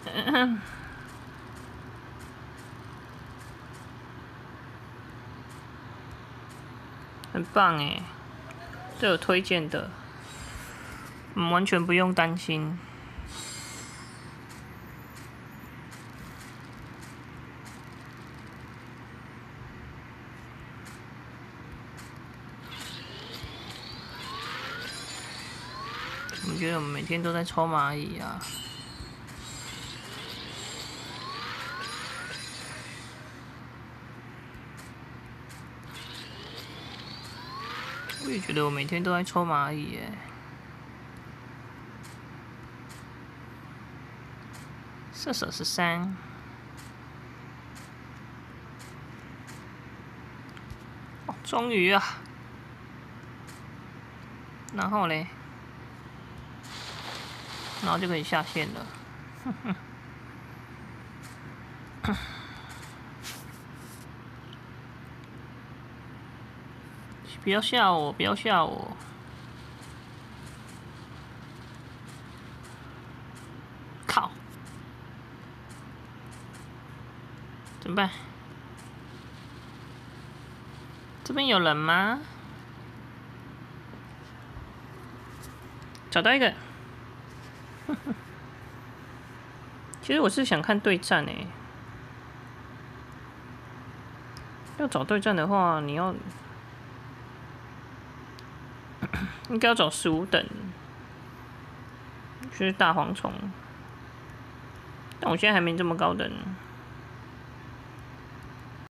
很棒哎，这有推荐的，完全不用担心。我觉得我们每天都在抽蚂蚁啊。我也觉得我每天都在抽蚂蚁耶。射手13。哦，终于啊！然后嘞，然后就可以下线了。不要吓我！不要吓我！靠！怎么办？这边有人吗？找到一个。其实我是想看对战诶。要找对战的话，你要应该要找15等，就是大蝗虫。但我现在还没这么高等。